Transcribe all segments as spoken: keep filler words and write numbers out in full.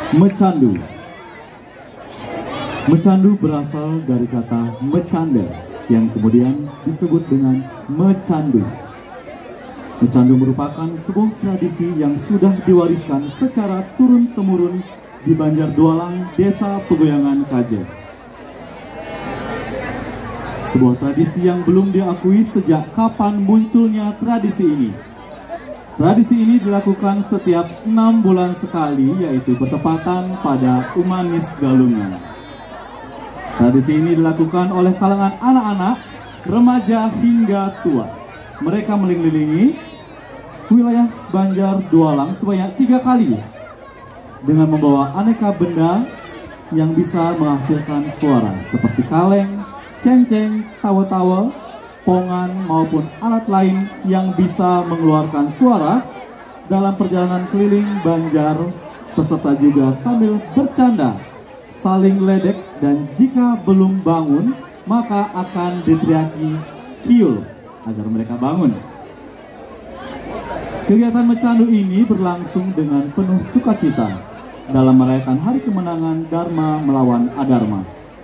Mecandu. Mecandu berasal dari kata mecanda yang kemudian disebut dengan mecandu. Mecandu merupakan sebuah tradisi yang sudah diwariskan secara turun-temurun di Banjar Dualang, Desa Pegoyangan Kaje. Sebuah tradisi yang belum diakui sejak kapan munculnya tradisi ini. Tradisi ini dilakukan setiap enam bulan sekali, yaitu bertepatan pada Umanis Galungan. Tradisi ini dilakukan oleh kalangan anak-anak, remaja hingga tua. Mereka mengelilingi wilayah Banjar Dualang sebanyak tiga kali dengan membawa aneka benda yang bisa menghasilkan suara seperti kaleng, cenceng, tawa-tawa, pongan maupun alat lain yang bisa mengeluarkan suara. Dalam perjalanan keliling Banjar, peserta juga sambil bercanda, saling ledek, dan jika belum bangun maka akan diteriaki kiul agar mereka bangun. Kegiatan mecandu ini berlangsung dengan penuh sukacita dalam merayakan hari kemenangan Dharma melawan Adharma.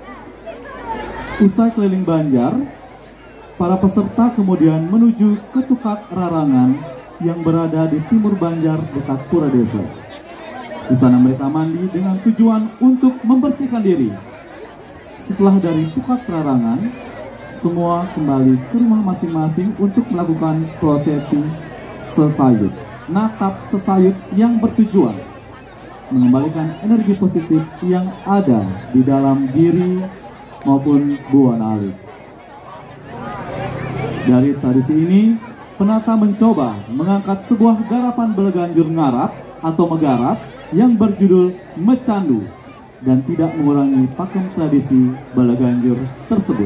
Usai keliling Banjar, para peserta kemudian menuju ke Tukak Rarangan yang berada di timur Banjar dekat Pura Desa. Di sana mereka mandi dengan tujuan untuk membersihkan diri. Setelah dari Tukak Rarangan, semua kembali ke rumah masing-masing untuk melakukan prosesi sesayut, natap sesayut yang bertujuan mengembalikan energi positif yang ada di dalam diri maupun buan alit. Dari tradisi ini, penata mencoba mengangkat sebuah garapan Beleganjur Ngarap atau Megarap yang berjudul Mecandu dan tidak mengurangi pakem tradisi Beleganjur tersebut.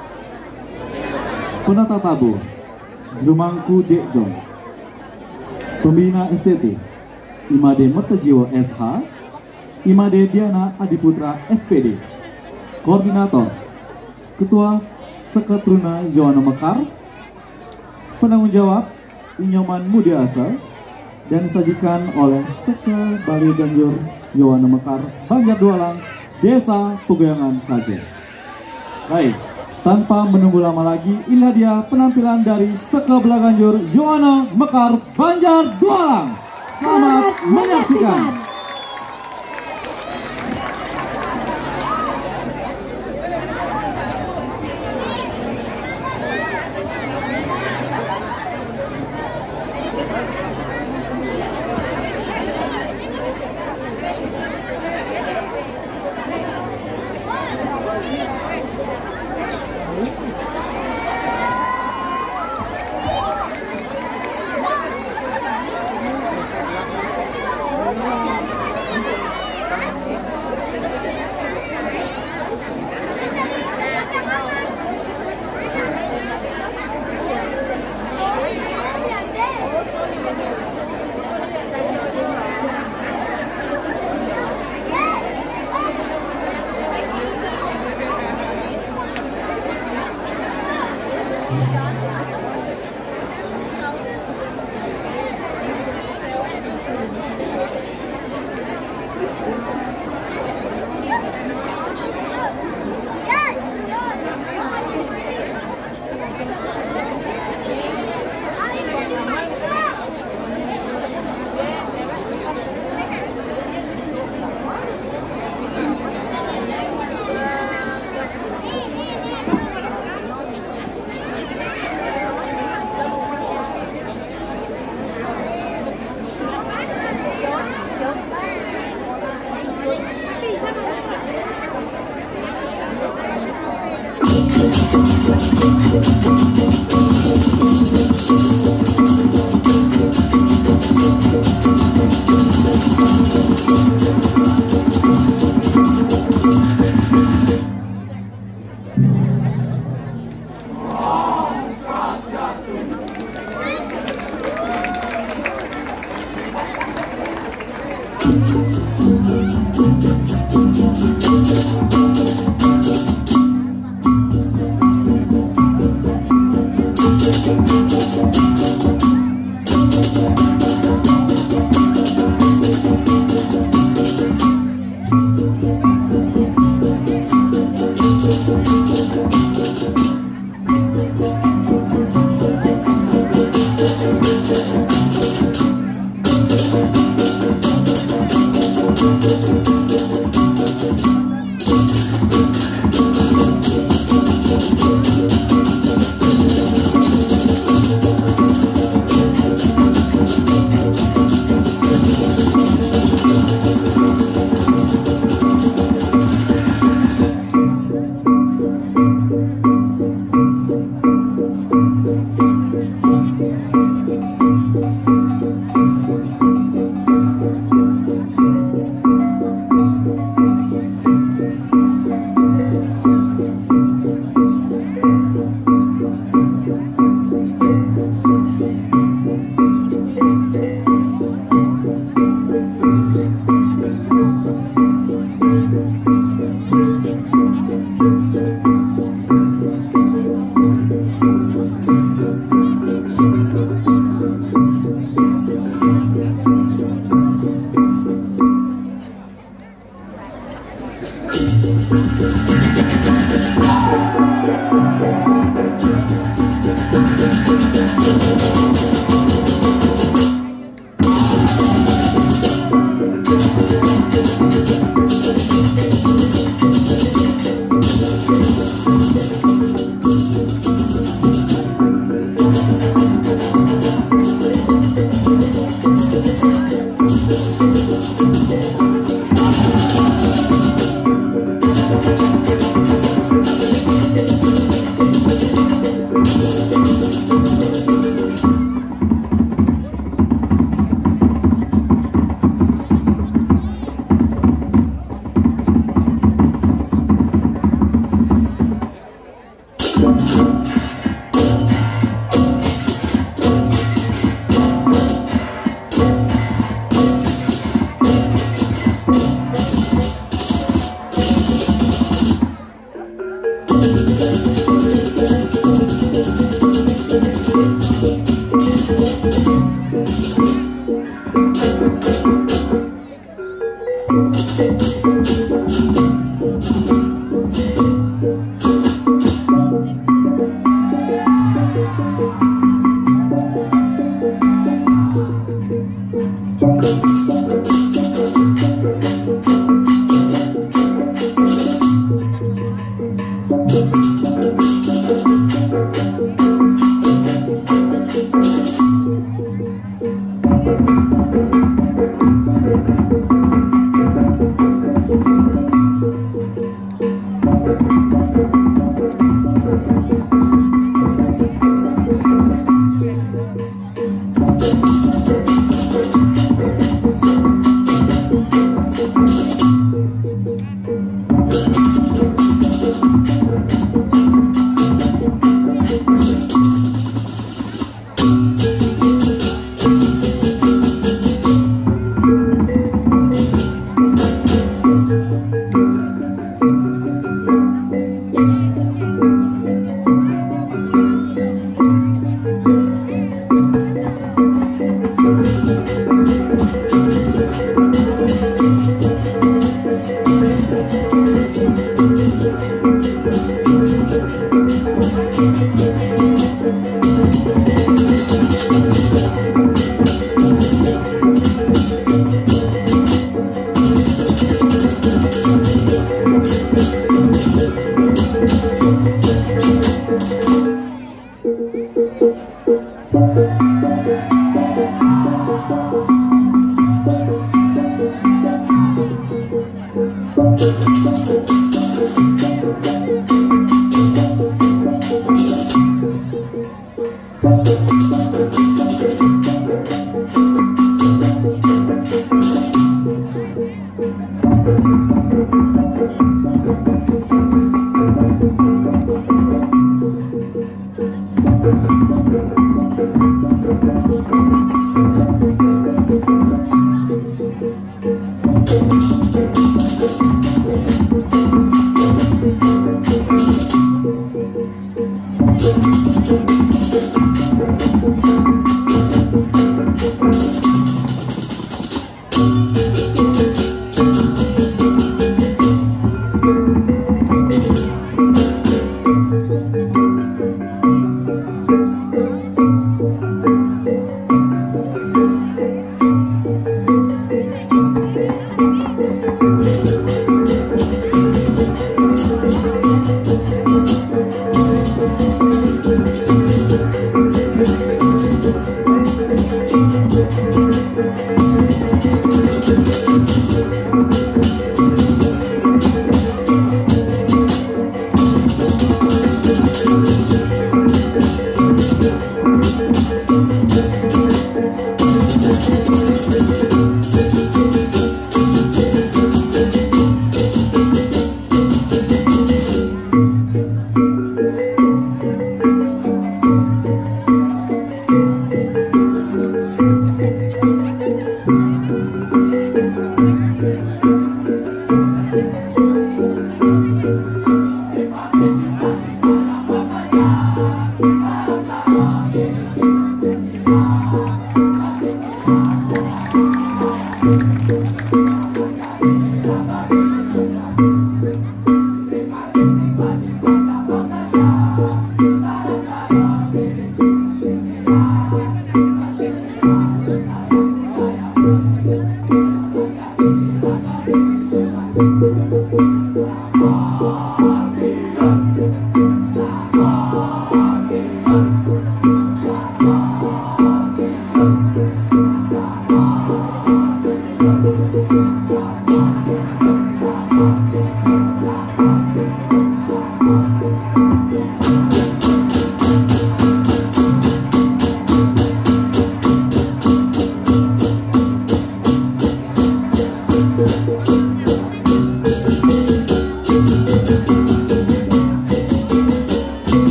Penata tabuh Zrumangku Dekjong, pembina S T T Imade Mertajiwo S H, Imade Diana Adiputra S P D, koordinator Ketua Seketruna Jowana Mekar, penanggung jawab Inyoman Mudiasa, dan disajikan oleh Seke Baleganjur Jowana Mekar, Banjar Dualang, Desa Pegoyangan Kaje. Baik, tanpa menunggu lama lagi, inilah dia penampilan dari Seke Baleganjur Jowana Mekar, Banjar Dualang. Selamat menyaksikan.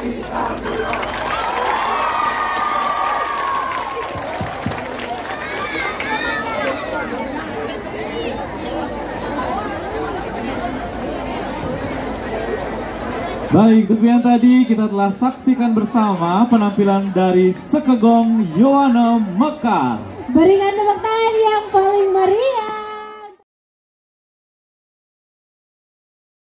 Baik, demikian tadi kita telah saksikan bersama penampilan dari Sekegong Yowana Mekar. Berikan tepuk tangan yang paling meriah.